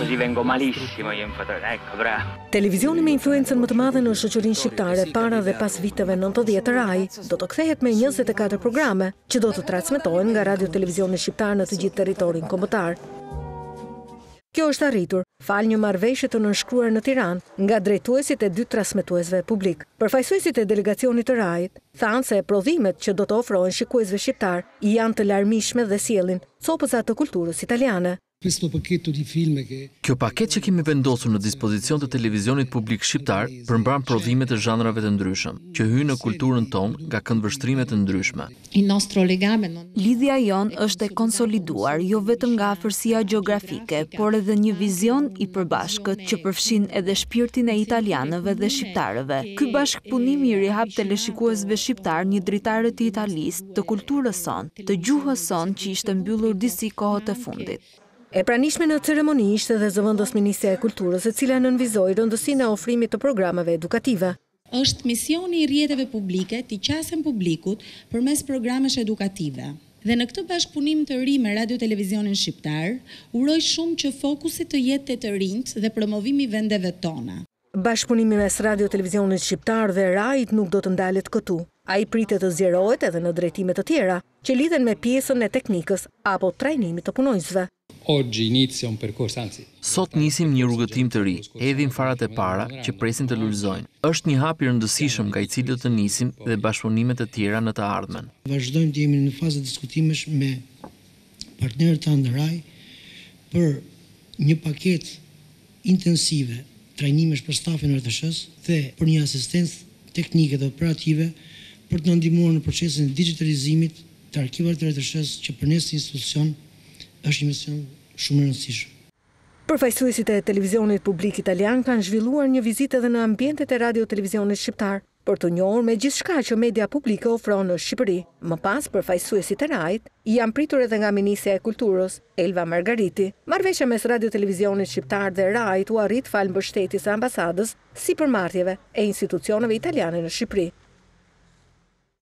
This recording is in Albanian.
così vengo malissimo io in fotografia. Ecco, bravo. Televizioni me influencën më të madhe në shoqërinë shqiptare para dhe pas viteve 90 të RAI do të kthehet me 24 programe që do të transmetohen nga Radio Televizioni Shqiptar në të gjithë territorin kombëtar. Kjo është arritur fal një marrëveshje të nënshkruar në Tiranë nga drejtuesit e dy transmetuesve publik. Përfaqësuesit e delegacionit të RAI-t thanë se prodhimet që do të ofrohen shikuesve shqiptar janë të larmishme dhe sjellin copëza të kulturës italiane. Kjo paket që kemi vendosur në dispozicion të televizionit publik shqiptar përmbran prodhime të zhanrave të ndryshëm, që hyjnë në kulturën tonë nga këndvështrime të ndryshme. Lidhja jonë është e konsoliduar jo vetëm nga afërsia gjeografike, por edhe një vizion i përbashkët që përfshin edhe shpirtin e italianëve dhe shqiptarëve. Ky bashkëpunim i rihap teleshikuesve shqiptar një dritare të Italisë, të kulturës sonë, të gjuhës sonë që ishte mbyllur disi kohët e fundit. E pranishme në ceremoni ishte dhe zëvendës Ministrja e Kulturës, e cila nënvizoi rëndësinë e ofrimit të programeve edukative. Është misioni i rrjeteve publike t'i qasen publikut përmes programesh edukative. Dhe në këtë bashkëpunim të ri me Radio Televizionin Shqiptar, uroj shumë që fokusi të jetë te të rinjt dhe promovimi i vendeve tona. Bashkëpunimi mes Radio Televizionit Shqiptar dhe RAI-t nuk do të ndalet këtu. Ai pritet të zgjerohet edhe në drejtime të tjera, që lidhen me pjesën e teknikës apo trajnimit të punonjësve. Sot nisim një rrugëtim të ri, hedhim farat e para që presin të lullëzojnë. Është një hap i rëndësishëm nga i cili do të nisim dhe bashkëpunimet të tjera në të ardhmen. Vazhdojmë të jemi në fazë diskutimesh me partnerët tanë në RAI për një paket intensive trajnimesh për stafin e RTS-s dhe për një asistencë teknike dhe operative për të na ndihmuar në procesin e digitalizimit të arkivave të RTS-s që për ne si institucion është një mision shumë i rëndësishëm. Përfaqësuesit e televizionit publik italian kanë zhvilluar një vizitë edhe në ambientet e Radio Televizionit Shqiptar për të njohur me gjithçka që media publike ofron në Shqipëri. Më pas, përfaqësuesit e RAI-t janë pritur edhe nga Ministrja e Kulturës, Elva Margariti. Marrëveshja mes Radio Televizionit Shqiptar dhe RAI-t u arrit fal mbështetjes së ambasadës sipërmarrjeve e institucioneve italiane në Shqipëri.